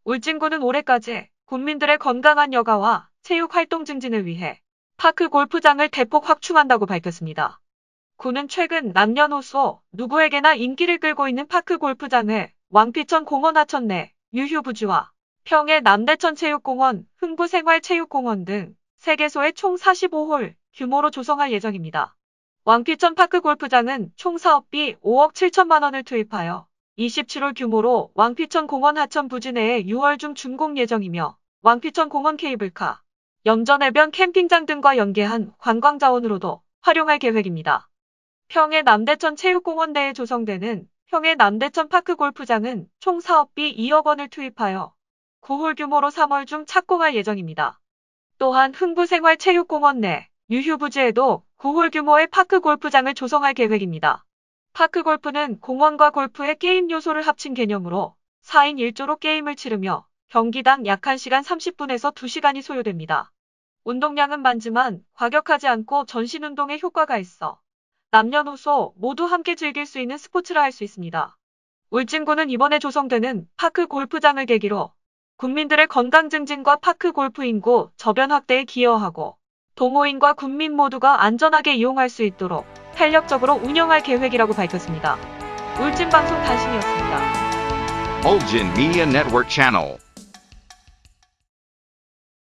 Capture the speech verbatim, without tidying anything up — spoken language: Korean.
울진군은 올해까지 군민들의 건강한 여가와 체육 활동 증진을 위해 파크 골프장을 대폭 확충한다고 밝혔습니다. 군은 최근 남녀노소 누구에게나 인기를 끌고 있는 파크 골프장을 왕피천 공원 하천 내 유휴부지와 평해 남대천 체육공원, 흥부생활체육공원 등 세 개소의 총 사십오 홀 규모로 조성할 예정입니다. 왕피천 파크 골프장은 총 사업비 오억 칠천만 원을 투입하여 이십칠 홀 규모로 왕피천 공원 하천 부지 내에 유월 중 준공 예정이며 왕피천 공원 케이블카, 염전해변 캠핑장 등과 연계한 관광자원으로도 활용할 계획입니다. 평해 남대천 체육공원 내에 조성되는 평해 남대천 파크 골프장은 총 사업비 이억 원을 투입하여 구 홀 규모로 삼 월 중 착공할 예정입니다. 또한 흥부생활체육공원 내 유휴부지에도 구 홀 규모의 파크 골프장을 조성할 계획입니다. 파크 골프는 공원과 골프의 게임 요소를 합친 개념으로 사 인 일 조로 게임을 치르며 경기당 약 한 시간 삼십 분에서 두 시간이 소요됩니다. 운동량은 많지만 과격하지 않고 전신운동에 효과가 있어 남녀노소 모두 함께 즐길 수 있는 스포츠라 할 수 있습니다. 울진군은 이번에 조성되는 파크 골프장을 계기로 국민들의 건강 증진과 파크 골프 인구 저변 확대에 기여하고 동호인과 군민 모두가 안전하게 이용할 수 있도록 탄력적으로 운영할 계획이라고 밝혔습니다. 울진방송 단신이었습니다. Ulgin Media Network Channel.